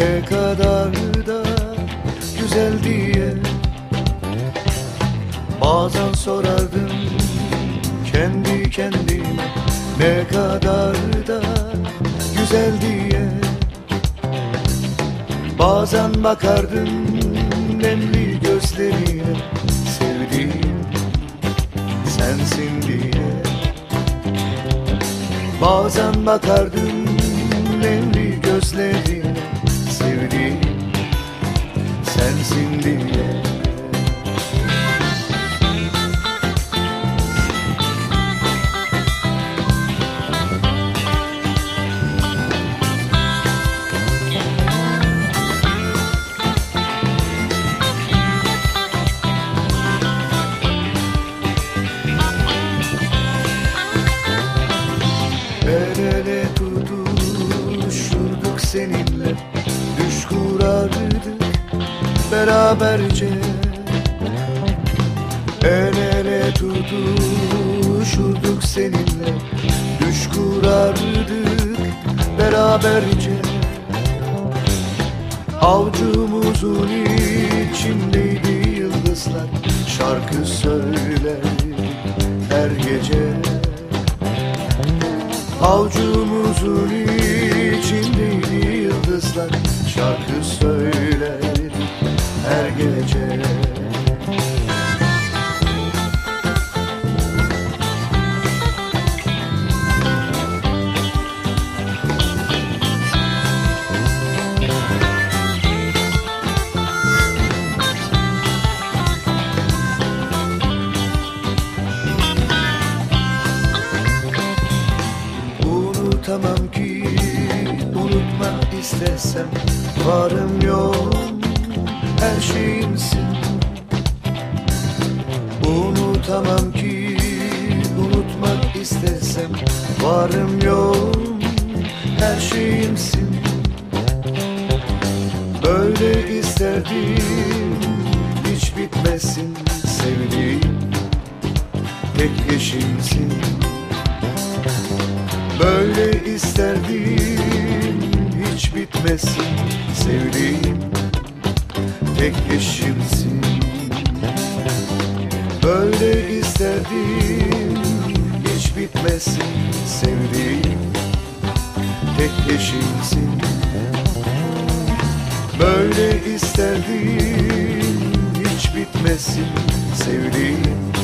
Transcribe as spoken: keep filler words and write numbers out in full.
ne kadar da güzel diye. Bazen sorardım kendi kendime, ne kadar da güzel diye. Bazen bakardım nemli gözlerine, sevdiğim sensin diye. Bazen bakardım nemli gözlerine, sevdiğim sensin diye. El ele tutuşurduk seninle, düş kurardık beraberce. El ele tutuşurduk seninle, düş kurardık beraberce. Avucumuzun içindeydi yıldızlar, şarkı söylerdik her gece. Avucumuzun içindeydi yıldızlar, şarkı söylerdik her gece. Unutamam ki, unutma istesem, varım yoğum her şeyimsin. Unutamam ki, unutmak istesem, varım yoğum her şeyimsin. Böyle isterdim hiç bitmesin, sevdiğim tek eşimsin. Böyle isterdim hiç bitmesin, sevdiğim tek eşimsin. Böyle isterdim hiç bitmesin, sevdiğim tek eşimsin. Böyle isterdim hiç bitmesin, sevdiğim